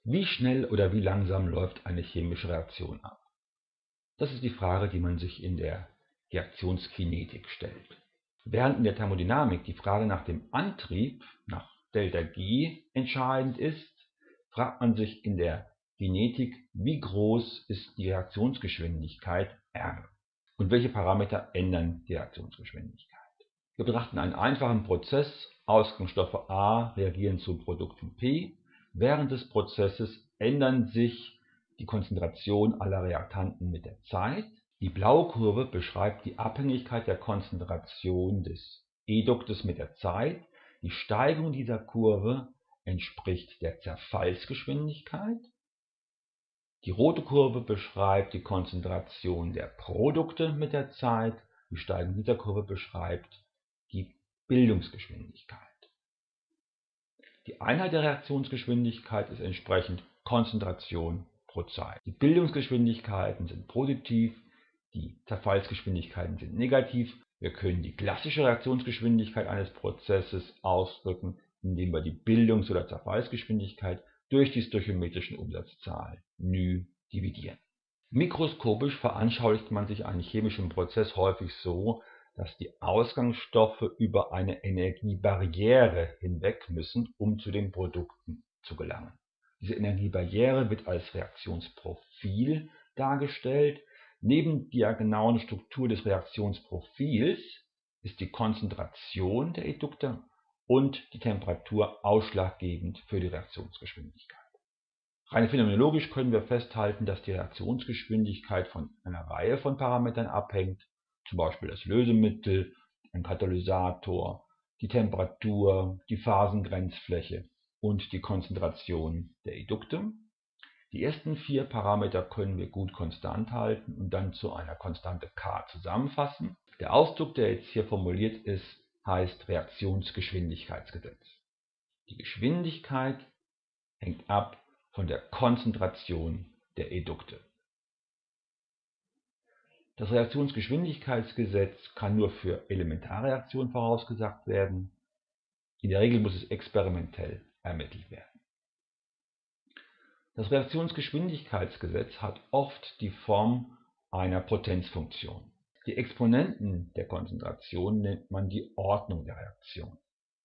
Wie schnell oder wie langsam läuft eine chemische Reaktion ab? Das ist die Frage, die man sich in der Reaktionskinetik stellt. Während in der Thermodynamik die Frage nach dem Antrieb, nach ΔG, entscheidend ist, fragt man sich in der Kinetik, wie groß ist die Reaktionsgeschwindigkeit R und welche Parameter ändern die Reaktionsgeschwindigkeit. Wir betrachten einen einfachen Prozess. Ausgangsstoffe A reagieren zu Produkten P. Während des Prozesses ändern sich die Konzentration aller Reaktanten mit der Zeit. Die blaue Kurve beschreibt die Abhängigkeit der Konzentration des Eduktes mit der Zeit. Die Steigung dieser Kurve entspricht der Zerfallsgeschwindigkeit. Die rote Kurve beschreibt die Konzentration der Produkte mit der Zeit. Die Steigung dieser Kurve beschreibt die Bildungsgeschwindigkeit. Die Einheit der Reaktionsgeschwindigkeit ist entsprechend Konzentration pro Zeit. Die Bildungsgeschwindigkeiten sind positiv, die Zerfallsgeschwindigkeiten sind negativ. Wir können die klassische Reaktionsgeschwindigkeit eines Prozesses ausdrücken, indem wir die Bildungs- oder Zerfallsgeschwindigkeit durch die stöchiometrischen Umsatzzahl ν dividieren. Mikroskopisch veranschaulicht man sich einen chemischen Prozess häufig so, dass die Ausgangsstoffe über eine Energiebarriere hinweg müssen, um zu den Produkten zu gelangen. Diese Energiebarriere wird als Reaktionsprofil dargestellt. Neben der genauen Struktur des Reaktionsprofils ist die Konzentration der Edukte und die Temperatur ausschlaggebend für die Reaktionsgeschwindigkeit. Rein phänomenologisch können wir festhalten, dass die Reaktionsgeschwindigkeit von einer Reihe von Parametern abhängt, zum Beispiel das Lösemittel, ein Katalysator, die Temperatur, die Phasengrenzfläche und die Konzentration der Edukte. Die ersten 4 Parameter können wir gut konstant halten und dann zu einer Konstante K zusammenfassen. Der Ausdruck, der jetzt hier formuliert ist, heißt Reaktionsgeschwindigkeitsgesetz. Die Geschwindigkeit hängt ab von der Konzentration der Edukte. Das Reaktionsgeschwindigkeitsgesetz kann nur für Elementarreaktionen vorausgesagt werden. In der Regel muss es experimentell ermittelt werden. Das Reaktionsgeschwindigkeitsgesetz hat oft die Form einer Potenzfunktion. Die Exponenten der Konzentration nennt man die Ordnung der Reaktion.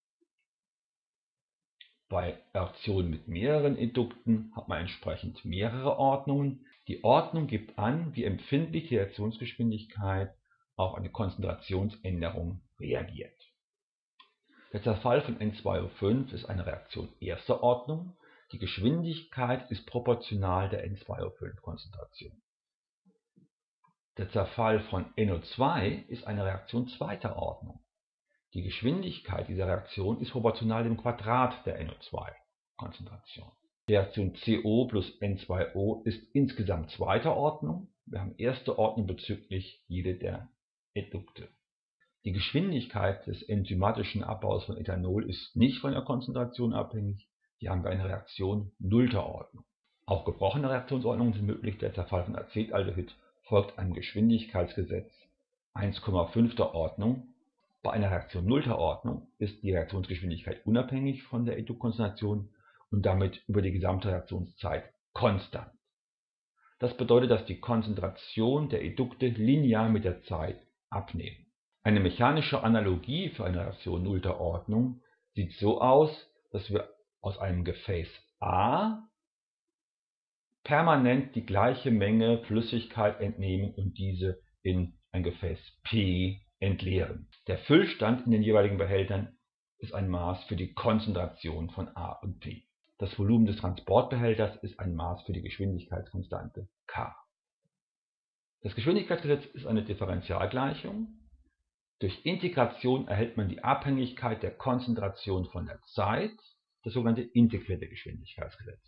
Bei Reaktionen mit mehreren Edukten hat man entsprechend mehrere Ordnungen. Die Ordnung gibt an, wie empfindlich die Reaktionsgeschwindigkeit auf eine Konzentrationsänderung reagiert. Der Zerfall von N2O5 ist eine Reaktion erster Ordnung. Die Geschwindigkeit ist proportional der N2O5-Konzentration. Der Zerfall von NO2 ist eine Reaktion zweiter Ordnung. Die Geschwindigkeit dieser Reaktion ist proportional dem Quadrat der NO2-Konzentration. Die Reaktion CO plus N2O ist insgesamt zweiter Ordnung. Wir haben erste Ordnung bezüglich jeder der Edukte. Die Geschwindigkeit des enzymatischen Abbaus von Ethanol ist nicht von der Konzentration abhängig. Hier haben wir eine Reaktion nullter Ordnung. Auch gebrochene Reaktionsordnungen sind möglich. Der Zerfall von Acetaldehyd folgt einem Geschwindigkeitsgesetz 1,5. Ordnung. Bei einer Reaktion nullter Ordnung ist die Reaktionsgeschwindigkeit unabhängig von der Edukkonzentration und damit über die gesamte Reaktionszeit konstant. Das bedeutet, dass die Konzentration der Edukte linear mit der Zeit abnehmen. Eine mechanische Analogie für eine Reaktion nullter Ordnung sieht so aus, dass wir aus einem Gefäß A permanent die gleiche Menge Flüssigkeit entnehmen und diese in ein Gefäß P entleeren. Der Füllstand in den jeweiligen Behältern ist ein Maß für die Konzentration von A und P. Das Volumen des Transportbehälters ist ein Maß für die Geschwindigkeitskonstante K. Das Geschwindigkeitsgesetz ist eine Differentialgleichung. Durch Integration erhält man die Abhängigkeit der Konzentration von der Zeit, das sogenannte integrierte Geschwindigkeitsgesetz.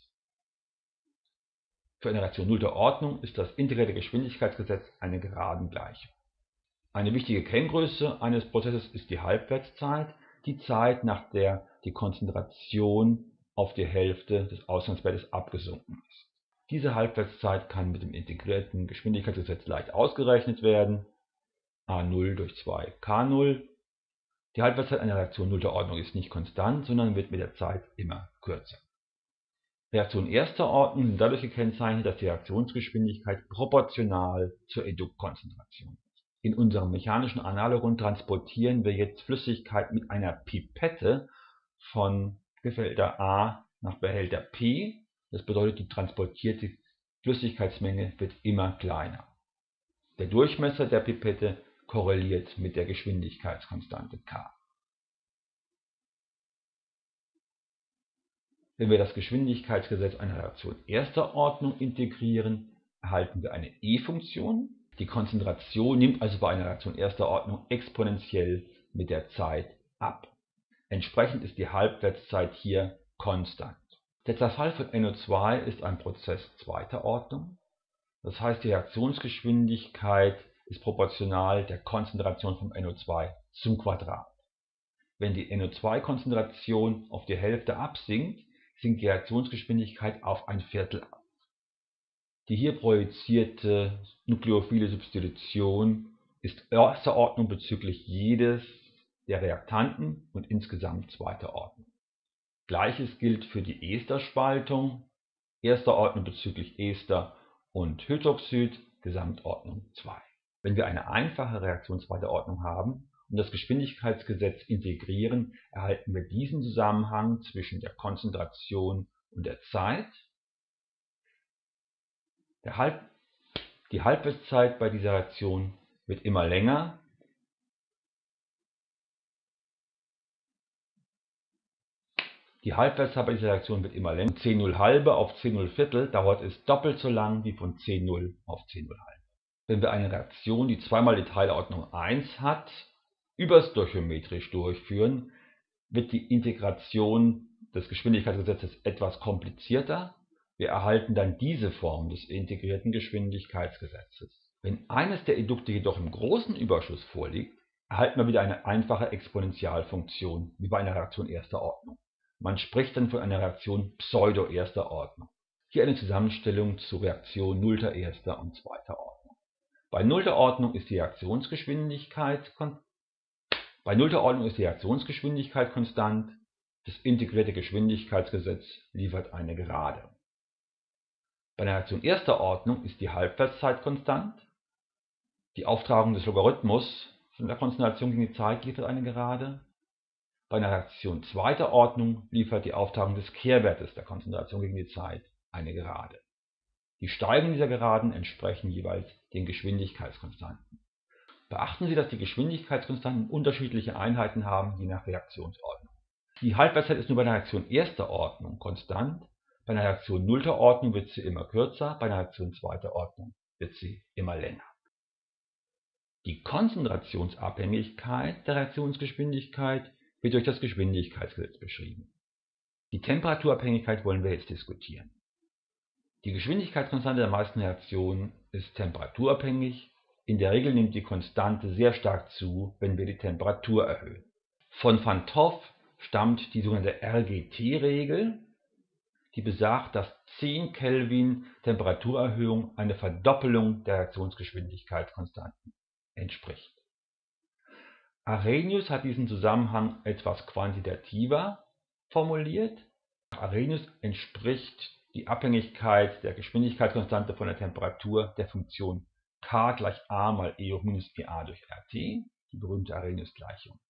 Für eine Reaktion nullter Ordnung ist das integrierte Geschwindigkeitsgesetz eine Geradengleichung. Eine wichtige Kenngröße eines Prozesses ist die Halbwertszeit, die Zeit, nach der die Konzentration auf die Hälfte des Ausgangswertes abgesunken ist. Diese Halbwertszeit kann mit dem integrierten Geschwindigkeitsgesetz leicht ausgerechnet werden. A0 durch 2 K0. Die Halbwertszeit einer Reaktion nullter Ordnung ist nicht konstant, sondern wird mit der Zeit immer kürzer. Reaktionen erster Ordnung sind dadurch gekennzeichnet, dass die Reaktionsgeschwindigkeit proportional zur Eduktkonzentration ist. In unserem mechanischen Analogon transportieren wir jetzt Flüssigkeit mit einer Pipette von Behälter A nach Behälter P. Das bedeutet, die transportierte Flüssigkeitsmenge wird immer kleiner. Der Durchmesser der Pipette korreliert mit der Geschwindigkeitskonstante k. Wenn wir das Geschwindigkeitsgesetz einer Reaktion erster Ordnung integrieren, erhalten wir eine E-Funktion. Die Konzentration nimmt also bei einer Reaktion erster Ordnung exponentiell mit der Zeit ab. Entsprechend ist die Halbwertszeit hier konstant. Der Zerfall von NO2 ist ein Prozess zweiter Ordnung. Das heißt, die Reaktionsgeschwindigkeit ist proportional der Konzentration von NO2 zum Quadrat. Wenn die NO2-Konzentration auf die Hälfte absinkt, sinkt die Reaktionsgeschwindigkeit auf ein Viertel ab. Die hier projizierte nukleophile Substitution ist erster Ordnung bezüglich jedes der Reaktanten und insgesamt zweiter Ordnung. Gleiches gilt für die Esterspaltung, erster Ordnung bezüglich Ester und Hydroxid, Gesamtordnung 2. Wenn wir eine einfache Reaktion zweiter Ordnung haben und das Geschwindigkeitsgesetz integrieren, erhalten wir diesen Zusammenhang zwischen der Konzentration und der Zeit. Die Halbwertszeit bei dieser Reaktion wird immer länger. Von C0 halbe auf C0 Viertel dauert es doppelt so lang wie von C0 auf C0 halbe. Wenn wir eine Reaktion, die zweimal die Teilordnung 1 hat, überstöchiometrisch durchführen, wird die Integration des Geschwindigkeitsgesetzes etwas komplizierter. Wir erhalten dann diese Form des integrierten Geschwindigkeitsgesetzes. Wenn eines der Edukte jedoch im großen Überschuss vorliegt, erhalten wir wieder eine einfache Exponentialfunktion wie bei einer Reaktion erster Ordnung. Man spricht dann von einer Reaktion pseudo-erster Ordnung. Hier eine Zusammenstellung zu Reaktion nullter erster und zweiter Ordnung. Bei nullter Ordnung ist die Reaktionsgeschwindigkeit konstant. Das integrierte Geschwindigkeitsgesetz liefert eine Gerade. Bei einer Reaktion erster Ordnung ist die Halbwertszeit konstant. Die Auftragung des Logarithmus von der Konzentration gegen die Zeit liefert eine Gerade. Bei einer Reaktion zweiter Ordnung liefert die Auftragung des Kehrwertes der Konzentration gegen die Zeit eine Gerade. Die Steigungen dieser Geraden entsprechen jeweils den Geschwindigkeitskonstanten. Beachten Sie, dass die Geschwindigkeitskonstanten unterschiedliche Einheiten haben, je nach Reaktionsordnung. Die Halbwertszeit ist nur bei einer Reaktion erster Ordnung konstant. Bei einer Reaktion nullter Ordnung wird sie immer kürzer, bei einer Reaktion zweiter Ordnung wird sie immer länger. Die Konzentrationsabhängigkeit der Reaktionsgeschwindigkeit wird durch das Geschwindigkeitsgesetz beschrieben. Die Temperaturabhängigkeit wollen wir jetzt diskutieren. Die Geschwindigkeitskonstante der meisten Reaktionen ist temperaturabhängig. In der Regel nimmt die Konstante sehr stark zu, wenn wir die Temperatur erhöhen. Von Van 't Hoff stammt die sogenannte RGT-Regel, die besagt, dass 10 Kelvin Temperaturerhöhung eine Verdoppelung der Reaktionsgeschwindigkeitskonstanten entspricht. Arrhenius hat diesen Zusammenhang etwas quantitativer formuliert. Nach Arrhenius entspricht die Abhängigkeit der Geschwindigkeitskonstante von der Temperatur der Funktion k gleich a mal e hoch minus pa durch rt, die berühmte Arrhenius-Gleichung.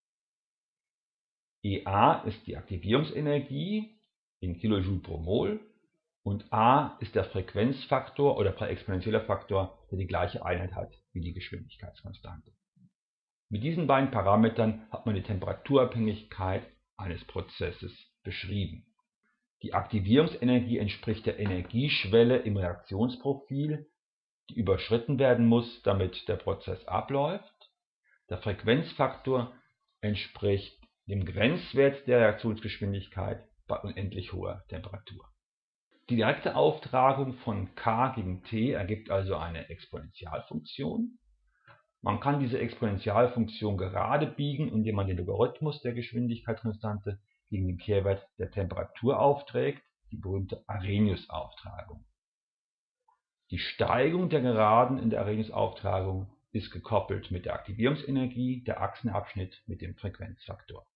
EA ist die Aktivierungsenergie in Kilojoule pro Mol und A ist der Frequenzfaktor oder präexponentieller Faktor, der die gleiche Einheit hat wie die Geschwindigkeitskonstante. Mit diesen beiden Parametern hat man die Temperaturabhängigkeit eines Prozesses beschrieben. Die Aktivierungsenergie entspricht der Energieschwelle im Reaktionsprofil, die überschritten werden muss, damit der Prozess abläuft. Der Frequenzfaktor entspricht dem Grenzwert der Reaktionsgeschwindigkeit bei unendlich hoher Temperatur. Die direkte Auftragung von k gegen t ergibt also eine Exponentialfunktion. Man kann diese Exponentialfunktion gerade biegen, indem man den Logarithmus der Geschwindigkeitskonstante gegen den Kehrwert der Temperatur aufträgt, die berühmte Arrhenius-Auftragung. Die Steigung der Geraden in der Arrhenius-Auftragung ist gekoppelt mit der Aktivierungsenergie, der Achsenabschnitt mit dem Frequenzfaktor.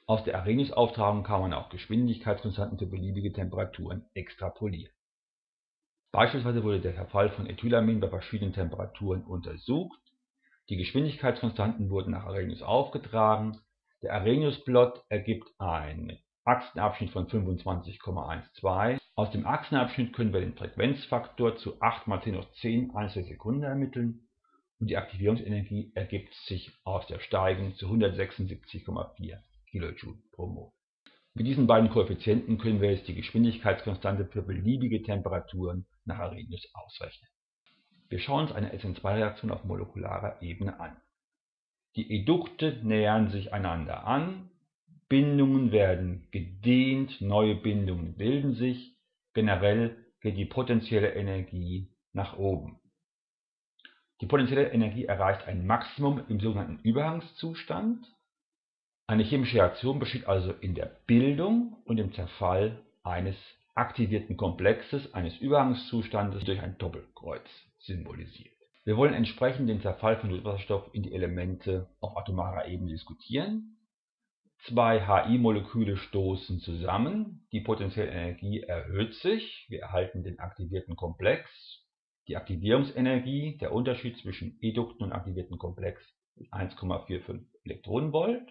Aus der Arrhenius-Auftragung kann man auch Geschwindigkeitskonstanten für beliebige Temperaturen extrapolieren. Beispielsweise wurde der Verfall von Ethylamin bei verschiedenen Temperaturen untersucht. Die Geschwindigkeitskonstanten wurden nach Arrhenius aufgetragen. Der Arrhenius-Plot ergibt einen Achsenabschnitt von 25,12. Aus dem Achsenabschnitt können wir den Frequenzfaktor zu 8 mal 10 hoch 10 Einzelsekunden ermitteln und die Aktivierungsenergie ergibt sich aus der Steigung zu 176,4 kJ pro Mol. Mit diesen beiden Koeffizienten können wir jetzt die Geschwindigkeitskonstante für beliebige Temperaturen nach Arrhenius ausrechnen. Wir schauen uns eine SN2-Reaktion auf molekularer Ebene an. Die Edukte nähern sich einander an, Bindungen werden gedehnt, neue Bindungen bilden sich, generell geht die potenzielle Energie nach oben. Die potenzielle Energie erreicht ein Maximum im sogenannten Übergangszustand. Eine chemische Reaktion besteht also in der Bildung und dem Zerfall eines aktivierten Komplexes, eines Übergangszustandes durch ein Doppelkreuz symbolisiert. Wir wollen entsprechend den Zerfall von Wasserstoff in die Elemente auf atomarer Ebene diskutieren. Zwei HI-Moleküle stoßen zusammen, die potenzielle Energie erhöht sich, wir erhalten den aktivierten Komplex. Die Aktivierungsenergie, der Unterschied zwischen Edukten und aktivierten Komplex, ist 1,45 Elektronenvolt.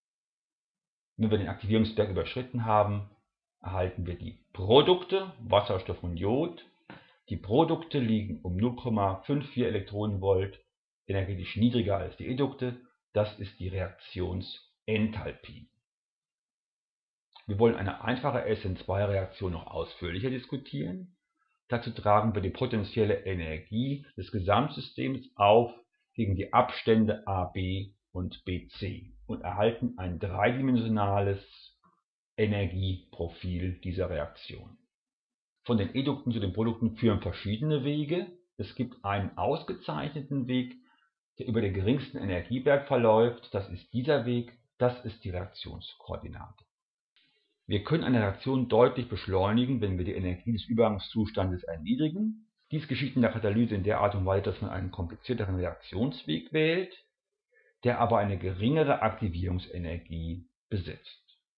Wenn wir den Aktivierungsberg überschritten haben, erhalten wir die Produkte, Wasserstoff und Jod. Die Produkte liegen um 0,54 Elektronenvolt energetisch niedriger als die Edukte. Das ist die Reaktionsenthalpie. Wir wollen eine einfache SN2-Reaktion noch ausführlicher diskutieren. Dazu tragen wir die potenzielle Energie des Gesamtsystems auf gegen die Abstände AB und BC und erhalten ein dreidimensionales Energieprofil dieser Reaktion. Von den Edukten zu den Produkten führen verschiedene Wege. Es gibt einen ausgezeichneten Weg, der über den geringsten Energieberg verläuft. Das ist dieser Weg, das ist die Reaktionskoordinate. Wir können eine Reaktion deutlich beschleunigen, wenn wir die Energie des Übergangszustandes erniedrigen. Dies geschieht in der Katalyse in der Art und Weise, dass man einen komplizierteren Reaktionsweg wählt, der aber eine geringere Aktivierungsenergie besitzt.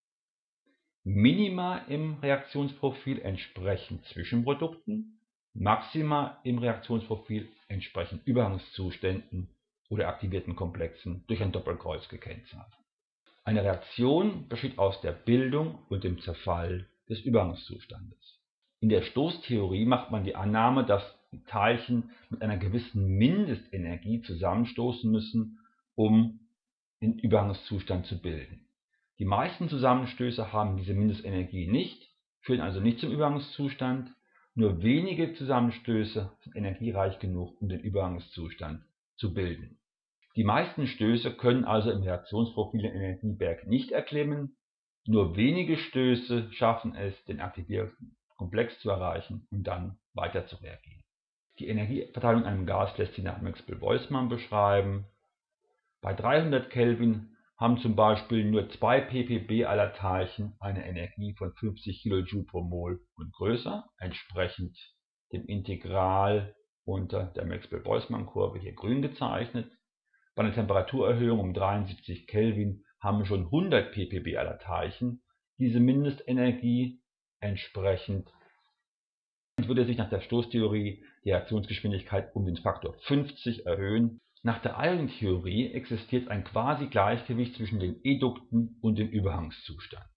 Minima im Reaktionsprofil entsprechen Zwischenprodukten, Maxima im Reaktionsprofil entsprechen Übergangszuständen oder aktivierten Komplexen durch ein Doppelkreuz gekennzeichnet. Eine Reaktion besteht aus der Bildung und dem Zerfall des Übergangszustandes. In der Stoßtheorie macht man die Annahme, dass die Teilchen mit einer gewissen Mindestenergie zusammenstoßen müssen, um den Übergangszustand zu bilden. Die meisten Zusammenstöße haben diese Mindestenergie nicht, führen also nicht zum Übergangszustand. Nur wenige Zusammenstöße sind energiereich genug, um den Übergangszustand zu bilden. Die meisten Stöße können also im Reaktionsprofil den Energieberg nicht erklimmen. Nur wenige Stöße schaffen es, den aktivierten Komplex zu erreichen und dann weiter zu reagieren. Die Energieverteilung in einem Gas lässt sich nach Maxwell-Boltzmann beschreiben. Bei 300 Kelvin haben zum Beispiel nur 2 ppb aller Teilchen eine Energie von 50 kJ pro Mol und größer, entsprechend dem Integral unter der Maxwell-Boltzmann-Kurve hier grün gezeichnet. Bei einer Temperaturerhöhung um 73 Kelvin haben schon 100 ppb aller Teilchen diese Mindestenergie, entsprechend würde sich nach der Stoßtheorie die Reaktionsgeschwindigkeit um den Faktor 50 erhöhen. Nach der Ionentheorie existiert ein Quasi-Gleichgewicht zwischen den Edukten und dem Übergangszustand.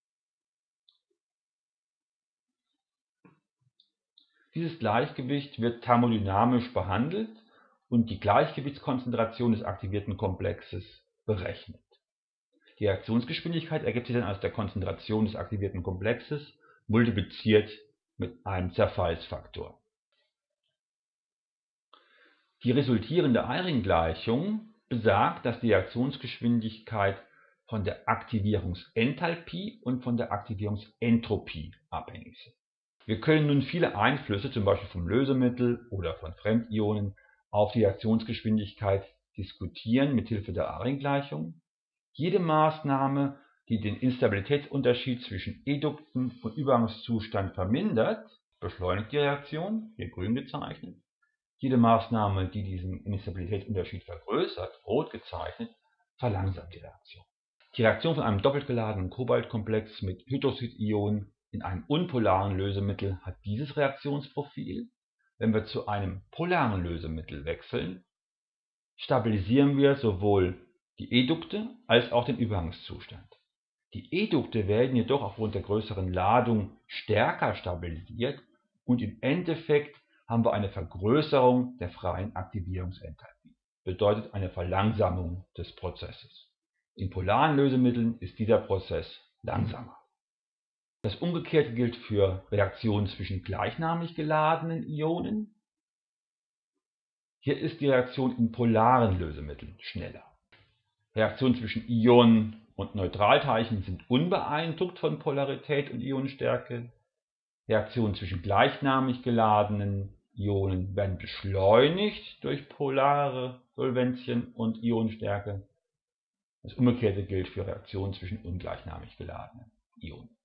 Dieses Gleichgewicht wird thermodynamisch behandelt und die Gleichgewichtskonzentration des aktivierten Komplexes berechnet. Die Reaktionsgeschwindigkeit ergibt sich dann aus der Konzentration des aktivierten Komplexes multipliziert mit einem Zerfallsfaktor. Die resultierende Eyring-Gleichung besagt, dass die Reaktionsgeschwindigkeit von der Aktivierungsenthalpie und von der Aktivierungsentropie abhängig sind. Wir können nun viele Einflüsse, zum Beispiel vom Lösemittel oder von Fremdionen, auf die Reaktionsgeschwindigkeit diskutieren mithilfe der Eyring-Gleichung. Jede Maßnahme, die den Instabilitätsunterschied zwischen Edukten und Übergangszustand vermindert, beschleunigt die Reaktion, hier grün gezeichnet. Jede Maßnahme, die diesen Instabilitätsunterschied vergrößert, rot gezeichnet, verlangsamt die Reaktion. Die Reaktion von einem doppelt geladenen Kobaltkomplex mit Hydroxidionen in einem unpolaren Lösemittel hat dieses Reaktionsprofil. Wenn wir zu einem polaren Lösemittel wechseln, stabilisieren wir sowohl die Edukte als auch den Übergangszustand. Die Edukte werden jedoch aufgrund der größeren Ladung stärker stabilisiert und im Endeffekt haben wir eine Vergrößerung der freien Aktivierungsenthalpie. Bedeutet eine Verlangsamung des Prozesses. In polaren Lösemitteln ist dieser Prozess langsamer. Das Umgekehrte gilt für Reaktionen zwischen gleichnamig geladenen Ionen. Hier ist die Reaktion in polaren Lösemitteln schneller. Reaktionen zwischen Ionen und Neutralteilchen sind unbeeindruckt von Polarität und Ionenstärke. Reaktionen zwischen gleichnamig geladenen Ionen werden beschleunigt durch polare Solvenzien und Ionenstärke. Das Umgekehrte gilt für Reaktionen zwischen ungleichnamig geladenen Ionen.